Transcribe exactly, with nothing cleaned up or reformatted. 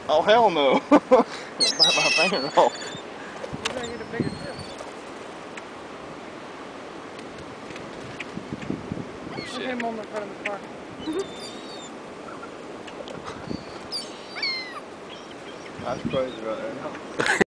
Oh hell no! Bite my finger off. We're gonna get a bigger ship. Put him on the front of the car. That's crazy right there.